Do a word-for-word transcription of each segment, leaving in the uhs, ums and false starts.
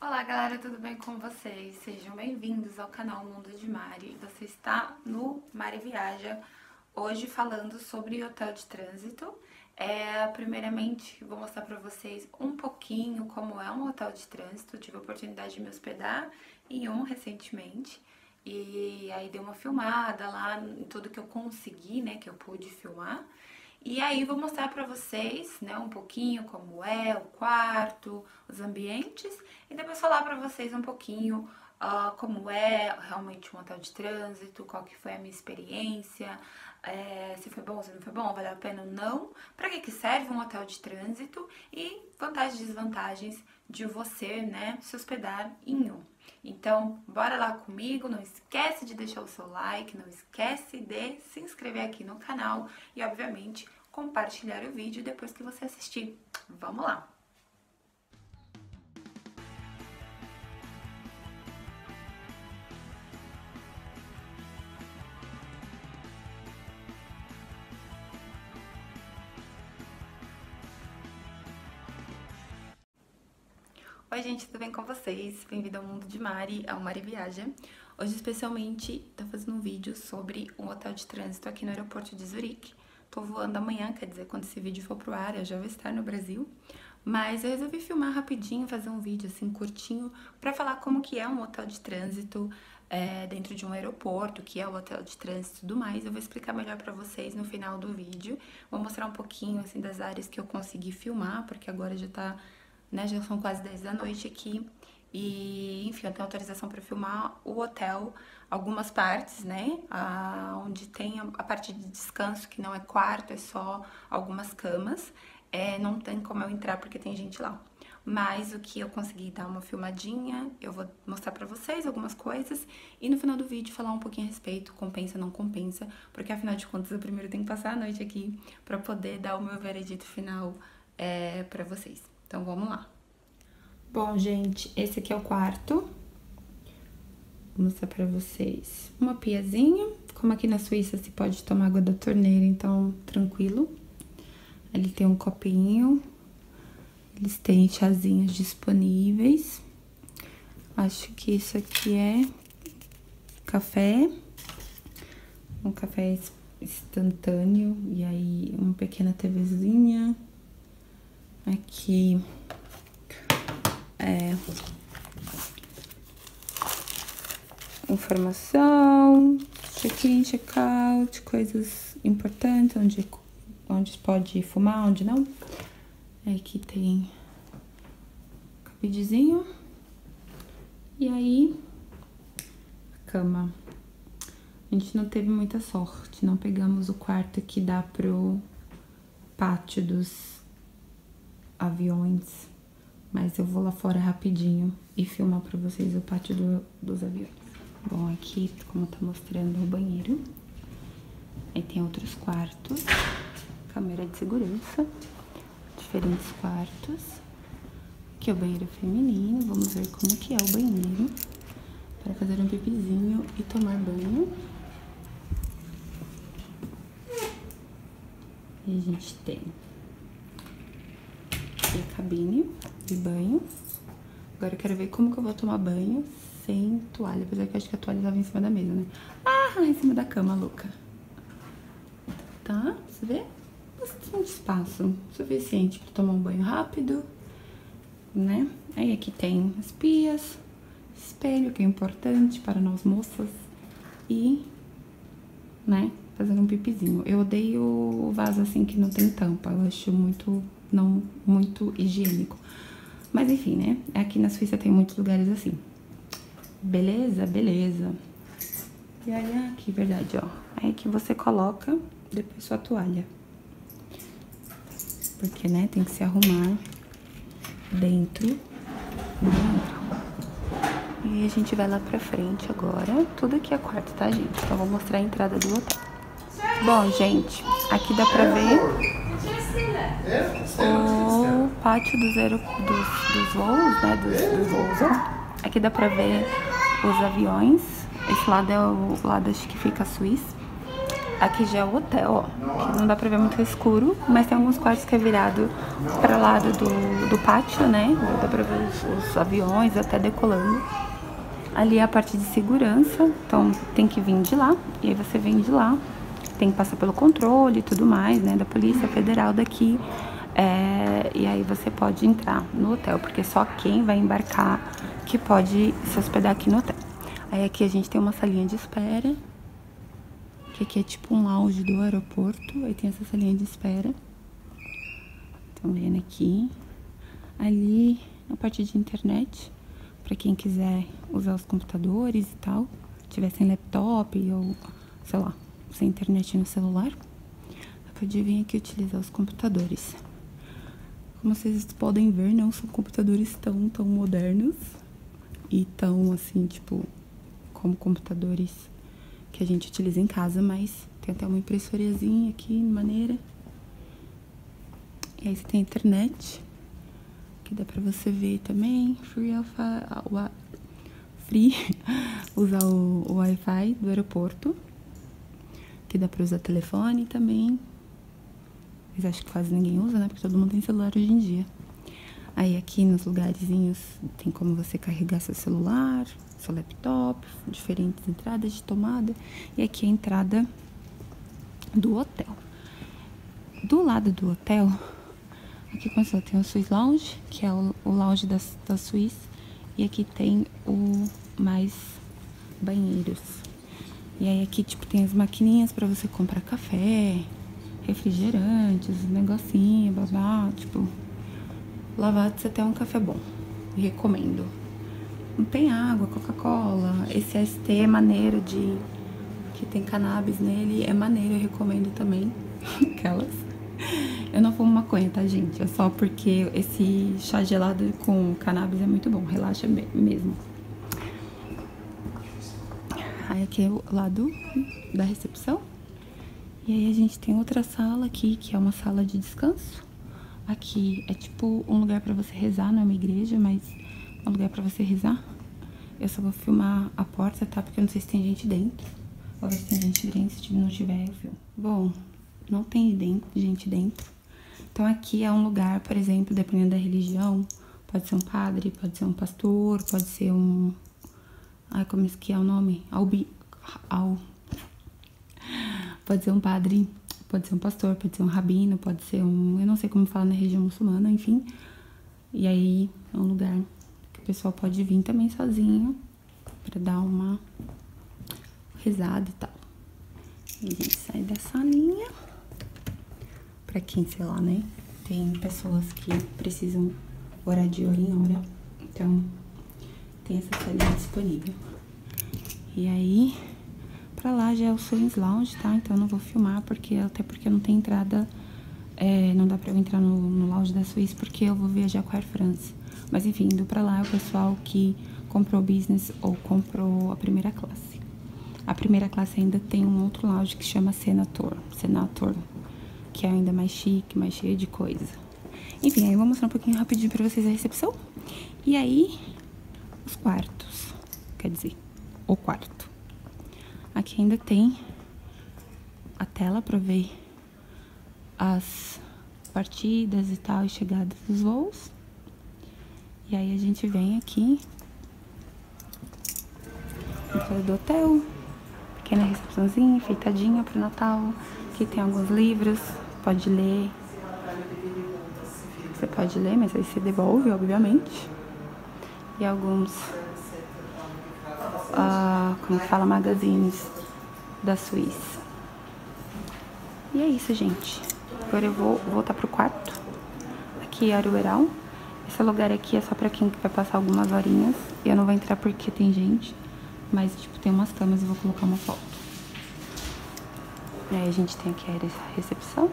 Olá galera, tudo bem com vocês? Sejam bem-vindos ao canal Mundo de Mari. Você está no Mari Viaja, hoje falando sobre hotel de trânsito. É, primeiramente, vou mostrar para vocês um pouquinho como é um hotel de trânsito. Tive a oportunidade de me hospedar em um recentemente e aí dei uma filmada lá em tudo que eu consegui, né, que eu pude filmar. E aí vou mostrar pra vocês, né, um pouquinho como é o quarto, os ambientes, e depois falar pra vocês um pouquinho uh, como é realmente um hotel de trânsito, qual que foi a minha experiência, é, se foi bom, se não foi bom, valeu a pena ou não, pra que que serve um hotel de trânsito e vantagens e desvantagens de você, né, se hospedar em um. Então, bora lá comigo, não esquece de deixar o seu like, não esquece de se inscrever aqui no canal e, obviamente, compartilhar o vídeo depois que você assistir. Vamos lá! Oi gente, tudo bem com vocês? Bem-vindo ao Mundo de Mari, ao Mari Viaja. Hoje especialmente tô fazendo um vídeo sobre um hotel de trânsito aqui no aeroporto de Zurique. Tô voando amanhã, quer dizer, quando esse vídeo for pro ar eu já vou estar no Brasil. Mas eu resolvi filmar rapidinho, fazer um vídeo assim curtinho pra falar como que é um hotel de trânsito é, dentro de um aeroporto, que é o hotel de trânsito e tudo mais. Eu vou explicar melhor pra vocês no final do vídeo. Vou mostrar um pouquinho assim das áreas que eu consegui filmar, porque agora já tá... Né, já são quase dez da noite aqui e, enfim, eu tenho autorização para filmar o hotel, algumas partes, né, a, onde tem a, a parte de descanso, que não é quarto, é só algumas camas, é, não tem como eu entrar porque tem gente lá. Mas o que eu consegui dar uma filmadinha, eu vou mostrar pra vocês algumas coisas e no final do vídeo falar um pouquinho a respeito, compensa, não compensa, porque afinal de contas eu primeiro tenho que passar a noite aqui pra poder dar o meu veredito final é, pra vocês. Então, vamos lá. Bom, gente, esse aqui é o quarto. Vou mostrar pra vocês. Uma piazinha. Como aqui na Suíça se pode tomar água da torneira, então, tranquilo. Ali tem um copinho. Eles têm chazinhos disponíveis. Acho que isso aqui é café. Um café instantâneo. E aí, uma pequena TVzinha. Aqui é informação, check-in, check-out, coisas importantes, onde, onde pode fumar, onde não. Aqui tem cabidezinho. E aí, a cama. A gente não teve muita sorte, não pegamos o quarto que dá pro pátio dos aviões, mas eu vou lá fora rapidinho e filmar pra vocês o pátio do, dos aviões. Bom, aqui, como tá mostrando, o banheiro. Aí tem outros quartos, câmera de segurança, diferentes quartos. Aqui é o banheiro feminino, vamos ver como que é o banheiro para fazer um pipizinho e tomar banho. E a gente tem a cabine de banho. Agora eu quero ver como que eu vou tomar banho sem toalha, apesar que eu acho que a toalha tava em cima da mesa, né? Ah, em cima da cama, louca. Tá, você vê? Bastante espaço, suficiente pra tomar um banho rápido, né? Aí aqui tem as pias, espelho, que é importante para nós moças, e, né, fazendo um pipizinho. Eu odeio o vaso assim que não tem tampa, eu acho muito... não muito higiênico. Mas enfim, né? Aqui na Suíça tem muitos lugares assim. Beleza? Beleza. E aí, aqui, verdade, ó. Aí que você coloca depois sua toalha. Porque, né, tem que se arrumar dentro. dentro. E a gente vai lá pra frente agora. Tudo aqui é quarto, tá, gente? Então, eu vou mostrar a entrada do hotel. Bom, gente, aqui dá pra ver o pátio dos, aero... dos, dos voos, né, dos, dos voos, ó. Aqui dá pra ver os aviões. Esse lado é o lado, acho que fica a Suíça. Aqui já é o hotel, ó. Aqui não dá pra ver muito escuro, mas tem alguns quartos que é virado para o lado do, do pátio, né? Dá pra ver os, os aviões até decolando. Ali é a parte de segurança, então tem que vir de lá, e aí você vem de lá. Tem que passar pelo controle e tudo mais, né? Da Polícia Federal daqui. É, e aí você pode entrar no hotel, porque só quem vai embarcar que pode se hospedar aqui no hotel. Aí aqui a gente tem uma salinha de espera, que aqui é tipo um lounge do aeroporto. Aí tem essa salinha de espera. Estão vendo aqui. Ali a parte de internet, para quem quiser usar os computadores e tal, tiver sem laptop ou, sei lá, sem internet no celular, pode vir aqui utilizar os computadores. Como vocês podem ver, não são computadores tão, tão modernos e tão, assim, tipo, como computadores que a gente utiliza em casa, mas tem até uma impressorazinha aqui, maneira. E aí você tem a internet, que dá pra você ver também, free, alpha, free usar o, o Wi-Fi do aeroporto, que dá pra usar telefone também. Mas acho que quase ninguém usa, né? Porque todo mundo tem celular hoje em dia. Aí aqui nos lugarzinhos tem como você carregar seu celular, seu laptop, diferentes entradas de tomada. E aqui é a entrada do hotel. Do lado do hotel, aqui como você tem o Swiss Lounge, que é o, o lounge da, da Swiss. E aqui tem o mais banheiros. E aí aqui tipo tem as maquininhas pra você comprar café, refrigerantes, negocinho, babá, tipo, Lavazza até um café bom, recomendo. Não tem água, Coca-Cola, esse S T é maneiro de, que tem cannabis nele, é maneiro, eu recomendo também, aquelas. Eu não fumo maconha, tá, gente? É só porque esse chá gelado com cannabis é muito bom, relaxa mesmo. Aí aqui é o lado da recepção. E aí a gente tem outra sala aqui, que é uma sala de descanso. Aqui é tipo um lugar pra você rezar, não é uma igreja, mas é um lugar pra você rezar. Eu só vou filmar a porta, tá? Porque eu não sei se tem gente dentro. Vou ver se tem gente dentro, se não tiver eu filmo. Bom, não tem dentro, gente dentro. Então aqui é um lugar, por exemplo, dependendo da religião, pode ser um padre, pode ser um pastor, pode ser um... Ai, como é que é o nome? Albi... Al... Pode ser um padre, pode ser um pastor, pode ser um rabino, pode ser um... Eu não sei como fala na região muçulmana, enfim. E aí é um lugar que o pessoal pode vir também sozinho pra dar uma rezada e tal. E a gente sai da salinha. Pra quem, sei lá, né? Tem pessoas que precisam orar de hora em hora. Então, tem essa salinha disponível. E aí... Pra lá já é o Swiss Lounge, tá? Então eu não vou filmar, porque até porque não tem entrada, é, não dá pra eu entrar no, no lounge da Swiss, porque eu vou viajar com a Air France. Mas enfim, indo pra lá é o pessoal que comprou business ou comprou a primeira classe. A primeira classe ainda tem um outro lounge que chama Senator, Senator, que é ainda mais chique, mais cheio de coisa. Enfim, aí eu vou mostrar um pouquinho rapidinho pra vocês a recepção. E aí, os quartos, quer dizer, o quarto. Aqui ainda tem a tela para ver as partidas e tal, e chegadas dos voos. E aí a gente vem aqui, entrada do hotel, pequena recepçãozinha, enfeitadinha pro Natal. Aqui tem alguns livros, pode ler. Você pode ler, mas aí você devolve, obviamente. E alguns... Uh, como fala, magazines da Suíça. E é isso, gente. Agora eu vou voltar pro quarto. Aqui é Arueral. Esse lugar aqui é só pra quem vai passar algumas horinhas. Eu não vou entrar porque tem gente, mas tipo, tem umas camas e vou colocar uma foto. E aí a gente tem aqui a recepção.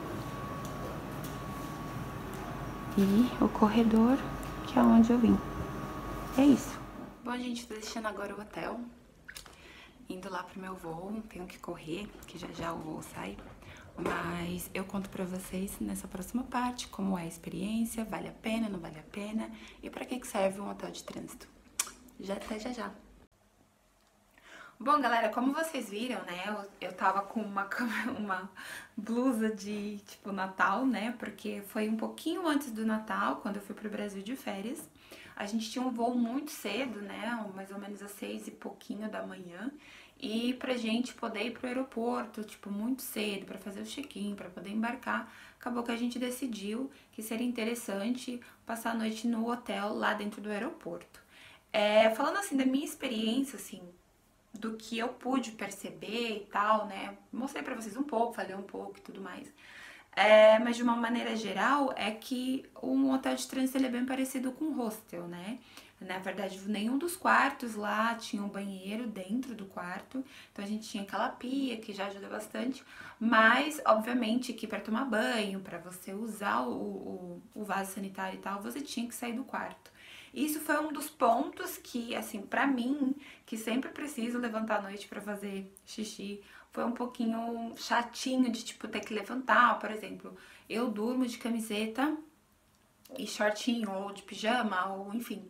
E o corredor, que é onde eu vim. É isso. Bom, gente, tô deixando agora o hotel, indo lá pro meu voo, tenho que correr, que já já o voo sai, mas eu conto pra vocês nessa próxima parte como é a experiência, vale a pena, não vale a pena, e pra que serve um hotel de trânsito. Já até já já. Bom, galera, como vocês viram, né, eu, eu tava com uma, uma blusa de, tipo, Natal, né, porque foi um pouquinho antes do Natal, quando eu fui pro Brasil de férias. A gente tinha um voo muito cedo, né, mais ou menos às seis e pouquinho da manhã, e pra gente poder ir pro aeroporto, tipo, muito cedo, pra fazer o check-in, pra poder embarcar, acabou que a gente decidiu que seria interessante passar a noite no hotel lá dentro do aeroporto. É, falando assim da minha experiência, assim, do que eu pude perceber e tal, né? Mostrei pra vocês um pouco, falei um pouco e tudo mais. É, mas de uma maneira geral, é que um hotel de trânsito ele é bem parecido com um hostel, né? Na verdade, nenhum dos quartos lá tinha um banheiro dentro do quarto, então a gente tinha aquela pia que já ajuda bastante, mas obviamente que para tomar banho, para você usar o, o, o vaso sanitário e tal, você tinha que sair do quarto. Isso foi um dos pontos que, assim, pra mim, que sempre preciso levantar à noite pra fazer xixi, foi um pouquinho chatinho de, tipo, ter que levantar. Por exemplo, eu durmo de camiseta e shortinho, ou de pijama, ou enfim.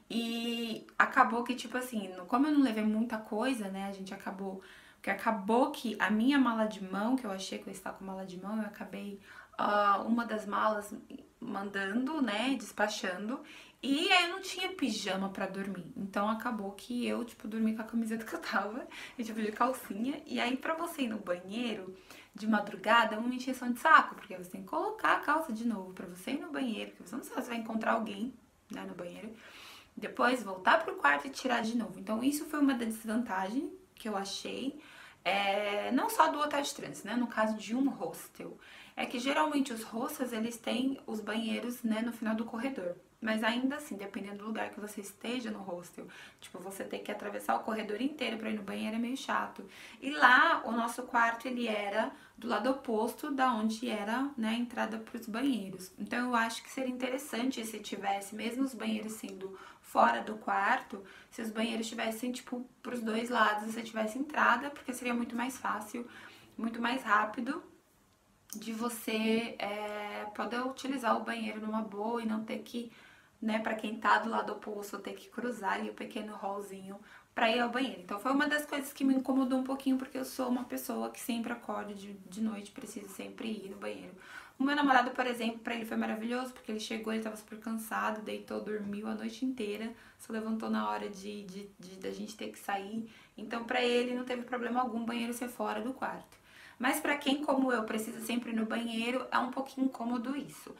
E acabou que, tipo assim, como eu não levei muita coisa, né, a gente acabou... Porque acabou que a minha mala de mão, que eu achei que eu estava com mala de mão, eu acabei uh, uma das malas mandando, né, despachando. E aí eu não tinha pijama pra dormir. Então acabou que eu, tipo, dormi com a camiseta que eu tava, e tipo, de calcinha. E aí pra você ir no banheiro de madrugada é uma encheção de saco, porque você tem que colocar a calça de novo pra você ir no banheiro, porque você não sabe se vai encontrar alguém, né, no banheiro. Depois voltar pro quarto e tirar de novo. Então isso foi uma das desvantagens que eu achei. É, não só do hotel de trânsito, né? No caso de um hostel. É que geralmente os hostels, eles têm os banheiros, né, no final do corredor. Mas ainda assim, dependendo do lugar que você esteja no hostel, tipo, você ter que atravessar o corredor inteiro pra ir no banheiro é meio chato. E lá, o nosso quarto, ele era do lado oposto da onde era, né, a entrada pros banheiros. Então, eu acho que seria interessante se tivesse, mesmo os banheiros sendo fora do quarto, se os banheiros tivessem, tipo, pros dois lados, se tivesse entrada, porque seria muito mais fácil, muito mais rápido de você é, poder utilizar o banheiro numa boa e não ter que, né, pra quem tá do lado oposto, ter que cruzar ali o pequeno hallzinho pra ir ao banheiro. Então foi uma das coisas que me incomodou um pouquinho, porque eu sou uma pessoa que sempre acorda de, de noite, preciso sempre ir no banheiro. O meu namorado, por exemplo, pra ele foi maravilhoso, porque ele chegou, ele tava super cansado, deitou, dormiu a noite inteira, só levantou na hora de, de, de da gente ter que sair. Então pra ele não teve problema algum o banheiro ser fora do quarto. Mas pra quem, como eu, precisa sempre ir no banheiro, é um pouquinho incômodo isso.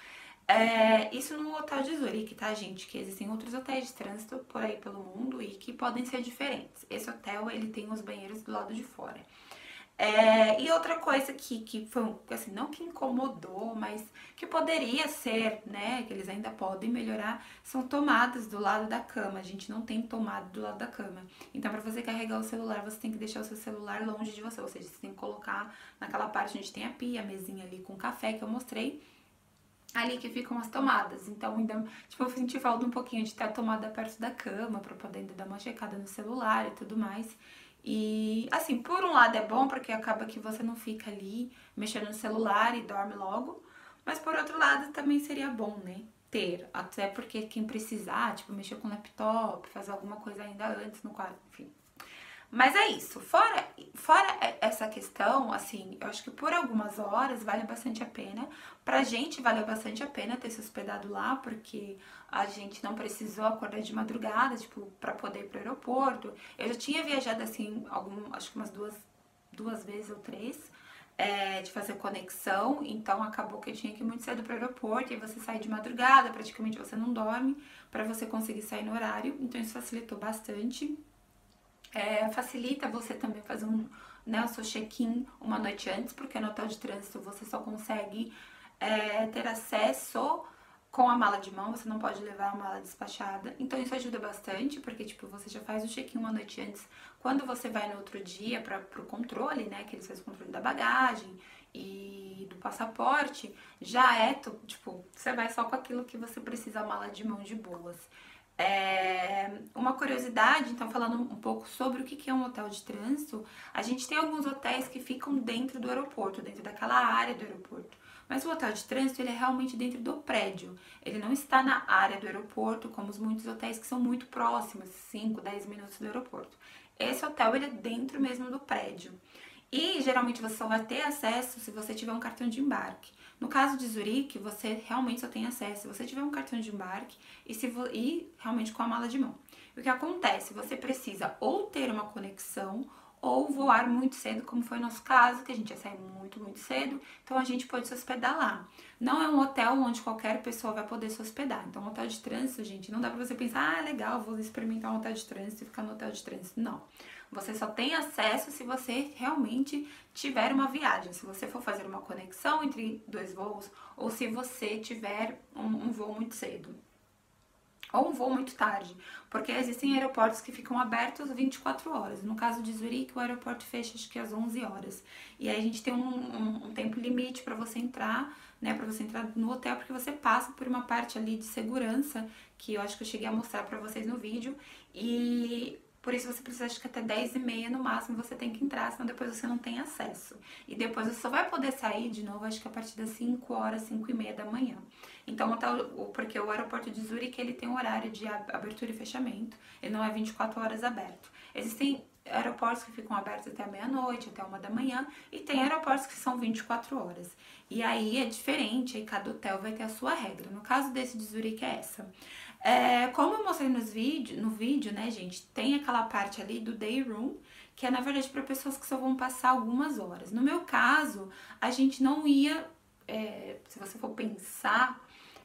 É, isso no hotel de Zurique, tá, gente? Que existem outros hotéis de trânsito por aí pelo mundo e que podem ser diferentes. Esse hotel, ele tem os banheiros do lado de fora. É, e outra coisa que, que foi, assim, não que incomodou, mas que poderia ser, né, que eles ainda podem melhorar, são tomadas do lado da cama. A gente não tem tomada do lado da cama. Então, pra você carregar o celular, você tem que deixar o seu celular longe de você. Ou seja, você tem que colocar naquela parte onde tem a pia, a mesinha ali com café que eu mostrei, ali que ficam as tomadas. Então, ainda, tipo, eu senti falta um pouquinho de ter a tomada perto da cama, pra poder ainda dar uma checada no celular e tudo mais. E, assim, por um lado é bom, porque acaba que você não fica ali mexendo no celular e dorme logo. Mas, por outro lado, também seria bom, né, ter. Até porque quem precisar, tipo, mexer com o laptop, fazer alguma coisa ainda antes no quarto, enfim. Mas é isso. Fora, fora essa questão, assim, eu acho que por algumas horas vale bastante a pena. Pra gente valeu bastante a pena ter se hospedado lá, porque a gente não precisou acordar de madrugada, tipo, pra poder ir pro aeroporto. Eu já tinha viajado, assim, algum, acho que umas duas, duas vezes ou três, é, de fazer conexão, então acabou que eu tinha que ir muito cedo pro aeroporto, e você sai de madrugada, praticamente você não dorme, pra você conseguir sair no horário, então isso facilitou bastante. É, facilita você também fazer um, né, o seu check-in uma noite antes, porque no hotel de trânsito você só consegue é, ter acesso com a mala de mão, você não pode levar a mala despachada. Então isso ajuda bastante, porque tipo, você já faz o check-in uma noite antes. Quando você vai no outro dia para pro controle, né, que eles fazem o controle da bagagem e do passaporte, já é, tipo, você vai só com aquilo que você precisa, a mala de mão de boas. É, uma curiosidade, então falando um pouco sobre o que é um hotel de trânsito, a gente tem alguns hotéis que ficam dentro do aeroporto, dentro daquela área do aeroporto. Mas o hotel de trânsito, ele é realmente dentro do prédio. Ele não está na área do aeroporto, como os muitos hotéis que são muito próximos, cinco, dez minutos do aeroporto. esse hotel ele é dentro mesmo do prédio. E geralmente você só vai ter acesso se você tiver um cartão de embarque. No caso de Zurique, você realmente só tem acesso se você tiver um cartão de embarque e, se vo... e realmente com a mala de mão. E o que acontece? Você precisa ou ter uma conexão ou voar muito cedo, como foi o nosso caso, que a gente ia sair muito, muito cedo, então a gente pode se hospedar lá. Não é um hotel onde qualquer pessoa vai poder se hospedar. Então, um hotel de trânsito, gente, não dá pra você pensar, ah, legal, vou experimentar um hotel de trânsito e ficar no hotel de trânsito. Não. Você só tem acesso se você realmente tiver uma viagem, se você for fazer uma conexão entre dois voos ou se você tiver um, um voo muito cedo. Ou um voo muito tarde, porque existem aeroportos que ficam abertos vinte e quatro horas. No caso de Zurique, o aeroporto fecha acho que às onze horas. E aí a gente tem um, um, um tempo limite para você entrar, né, para você entrar no hotel, porque você passa por uma parte ali de segurança, que eu acho que eu cheguei a mostrar para vocês no vídeo, e por isso você precisa, acho que até dez e meia no máximo você tem que entrar, senão depois você não tem acesso. E depois você só vai poder sair de novo, acho que a partir das cinco horas, cinco e meia da manhã. Então, porque o aeroporto de Zurique, ele tem um horário de abertura e fechamento, ele não é vinte e quatro horas aberto. Existem aeroportos que ficam abertos até meia-noite, até uma da manhã, e tem aeroportos que são vinte e quatro horas. E aí é diferente, aí cada hotel vai ter a sua regra. No caso desse de Zurique é essa. É, como eu mostrei nos vídeo, no vídeo, né, gente, tem aquela parte ali do day room, que é na verdade para pessoas que só vão passar algumas horas. No meu caso, a gente não ia, é, se você for pensar,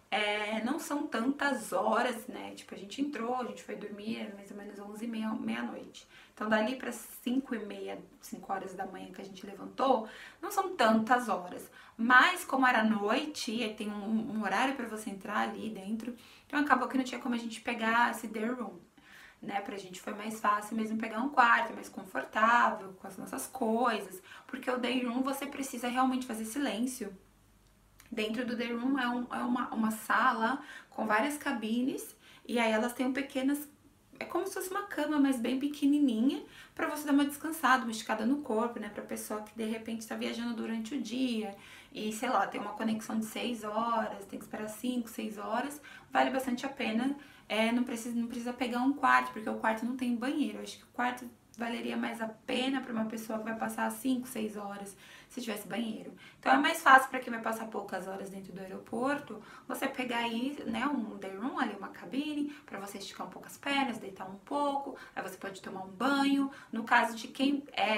é, não são tantas horas, né? Tipo, a gente entrou, a gente foi dormir, era mais ou menos onze e meia, meia-noite. Então, dali para cinco e meia, cinco horas da manhã que a gente levantou, não são tantas horas. Mas, como era noite, e tem um, um horário para você entrar ali dentro, então acabou que não tinha como a gente pegar esse day room, né? Pra gente foi mais fácil mesmo pegar um quarto, mais confortável, com as nossas coisas, porque o day room você precisa realmente fazer silêncio. Dentro do day room é, um, é uma, uma sala com várias cabines e aí elas têm pequenas, é como se fosse uma cama, mas bem pequenininha, pra você dar uma descansada, uma esticada no corpo, né? Pra pessoa que de repente tá viajando durante o dia e, sei lá, tem uma conexão de seis horas, tem que esperar cinco, seis horas, vale bastante a pena. É, não precisa, não precisa pegar um quarto, porque o quarto não tem banheiro. Eu acho que o quarto valeria mais a pena para uma pessoa que vai passar cinco, seis horas se tivesse banheiro. Então é mais fácil para quem vai passar poucas horas dentro do aeroporto, você pegar aí, né, um day room, ali uma cabine, para você esticar um pouco as pernas, deitar um pouco, aí você pode tomar um banho. No caso de quem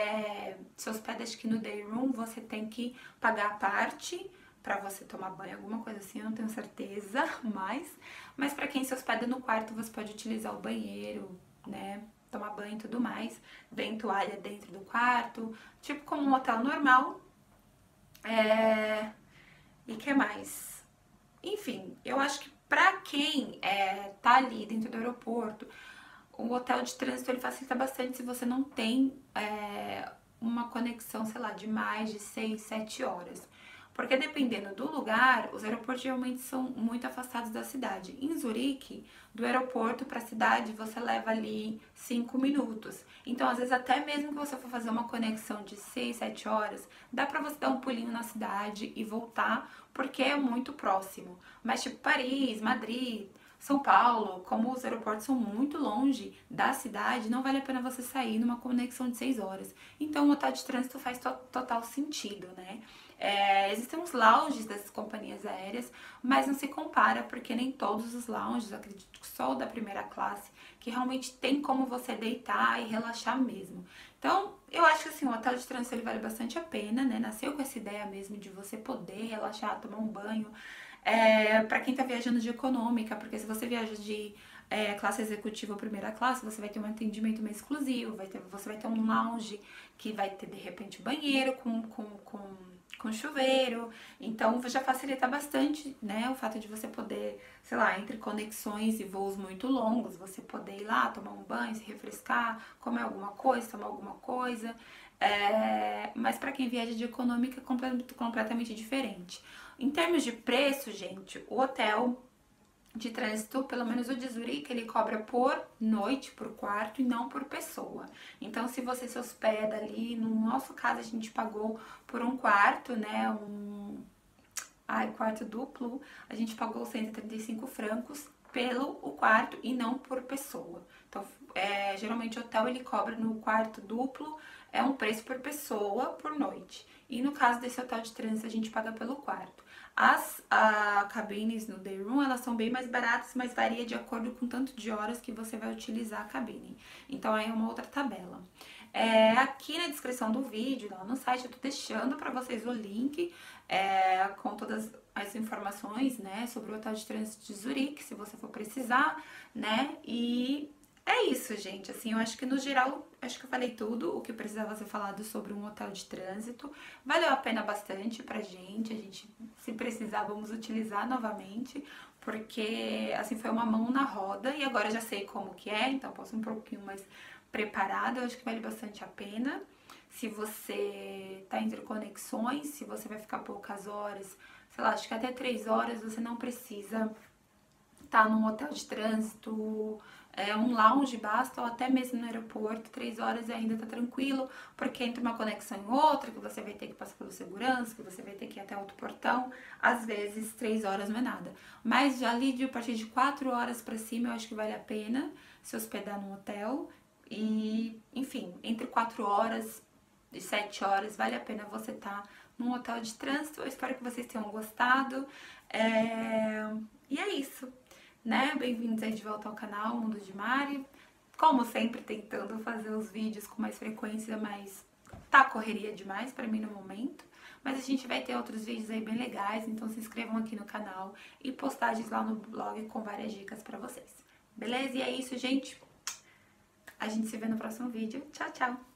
é, se hospeda, acho que no day room você tem que pagar a parte para você tomar banho, alguma coisa assim, eu não tenho certeza, mas, mas para quem se hospeda no quarto, você pode utilizar o banheiro, né, tomar banho e tudo mais, vem toalha dentro do quarto, tipo como um hotel normal. É... E que mais? Enfim, eu acho que pra quem é, tá ali dentro do aeroporto, o hotel de trânsito ele facilita bastante se você não tem é, uma conexão, sei lá, de mais de seis, sete horas. Porque dependendo do lugar, os aeroportos geralmente são muito afastados da cidade. Em Zurique, do aeroporto para a cidade, você leva ali cinco minutos. Então, às vezes, até mesmo que você for fazer uma conexão de seis, sete horas, dá para você dar um pulinho na cidade e voltar, porque é muito próximo. Mas, tipo, Paris, Madrid, São Paulo, como os aeroportos são muito longe da cidade, não vale a pena você sair numa conexão de seis horas. Então, o hotel de trânsito faz to total sentido, né? É, existem uns lounges das companhias aéreas, mas não se compara porque nem todos os lounges, acredito que só o da primeira classe, que realmente tem como você deitar e relaxar mesmo. Então, eu acho que assim, o hotel de trânsito ele vale bastante a pena, né? Nasceu com essa ideia mesmo de você poder relaxar, tomar um banho. É, para quem tá viajando de econômica, porque se você viaja de é, classe executiva ou primeira classe, você vai ter um atendimento mais exclusivo, vai ter, você vai ter um lounge que vai ter de repente banheiro com, com, com, com chuveiro, então já facilita bastante, né, o fato de você poder, sei lá, entre conexões e voos muito longos, você poder ir lá, tomar um banho, se refrescar, comer alguma coisa, tomar alguma coisa, é, mas para quem viaja de econômica é completamente diferente. Em termos de preço, gente, o hotel de trânsito, pelo menos o de Zurique, ele cobra por noite, por quarto e não por pessoa. Então, se você se hospeda ali, no nosso caso a gente pagou por um quarto, né, um ai, quarto duplo, a gente pagou cento e trinta e cinco francos pelo o quarto e não por pessoa. Então, é, É, geralmente o hotel ele cobra no quarto duplo, é um preço por pessoa por noite. E no caso desse hotel de trânsito a gente paga pelo quarto. As a, cabines no day room, elas são bem mais baratas, mas varia de acordo com o tanto de horas que você vai utilizar a cabine. Então aí é uma outra tabela. É, aqui na descrição do vídeo, lá no site, eu tô deixando para vocês o link é, com todas as informações, né, sobre o hotel de trânsito de Zurique, se você for precisar, né, e é isso, gente, assim, eu acho que no geral, acho que eu falei tudo o que precisava ser falado sobre um hotel de trânsito. Valeu a pena bastante pra gente, a gente, se precisar, vamos utilizar novamente, porque, assim, foi uma mão na roda e agora eu já sei como que é, então posso um pouquinho mais preparada, eu acho que vale bastante a pena. Se você tá entre conexões, se você vai ficar poucas horas, sei lá, acho que até três horas você não precisa estar num hotel de trânsito, é, um lounge basta, ou até mesmo no aeroporto, três horas ainda tá tranquilo, porque entre uma conexão e outra, que você vai ter que passar pelo segurança, que você vai ter que ir até outro portão, às vezes três horas não é nada. Mas já ali de a partir de quatro horas pra cima, eu acho que vale a pena se hospedar num hotel. E, enfim, entre quatro horas e sete horas, vale a pena você estar tá num hotel de trânsito. Eu espero que vocês tenham gostado. É... E é isso, né? Bem-vindos aí de volta ao canal Mundo de Mari. Como sempre, tentando fazer os vídeos com mais frequência, mas tá correria demais pra mim no momento. Mas a gente vai ter outros vídeos aí bem legais, então se inscrevam aqui no canal e postagens lá no blog com várias dicas pra vocês. Beleza? E é isso, gente. A gente se vê no próximo vídeo. Tchau, tchau!